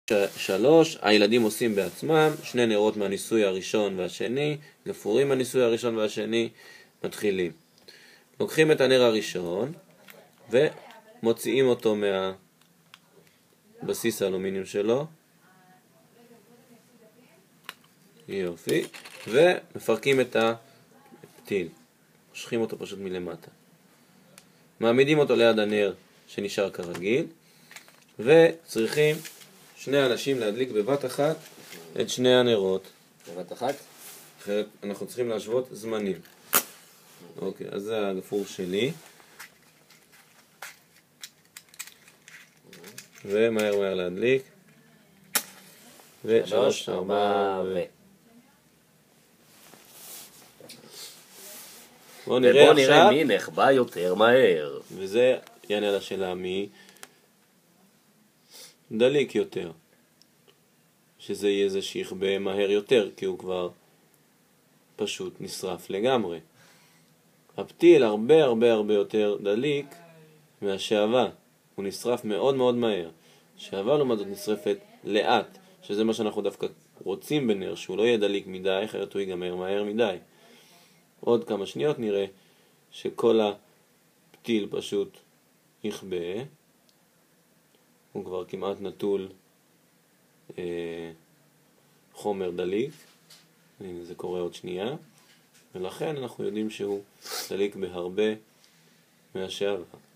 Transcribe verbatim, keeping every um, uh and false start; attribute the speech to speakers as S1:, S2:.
S1: שלוש, הילדים עושים בעצמם, שני נרות מהניסוי הראשון והשני, גפורים מהניסוי הראשון והשני, מתחילים. לוקחים את הנר הראשון ומוציאים אותו מהבסיס האלומיניום שלו, יופי, ומפרקים את הפתיל, מושכים אותו פשוט מלמטה. מעמידים אותו ליד הנר שנשאר כרגיל, וצריכים שני אנשים להדליק בבת אחת את שני הנרות.
S2: בבת אחת?
S1: אחרת אנחנו צריכים להשוות זמנים. אוקיי, אז זה הגפרור שלי. ומהר מהר להדליק. ושלוש, ארבע, ו... בואו נראה
S2: ובוא
S1: עכשיו.
S2: נראה מי נחבא יותר מהר.
S1: וזה יענה על השאלה מי דליק יותר. שזה יהיה זה שיכבה מהר יותר, כי הוא כבר פשוט נשרף לגמרי. הפתיל הרבה הרבה הרבה יותר דליק מהשעווה. הוא נשרף מאוד מאוד מהר. השעווה לעומת זאת נשרפת לאט, שזה מה שאנחנו דווקא רוצים בנר, שהוא לא יהיה דליק מדי, אחרת הוא ייגמר מהר מדי. עוד כמה שניות נראה שכל הפתיל פשוט יכבה. הוא כבר כמעט נטול אה, חומר דליק. הנה, זה קורה עוד שנייה. ולכן אנחנו יודעים שהוא דליק בהרבה מהשעווה.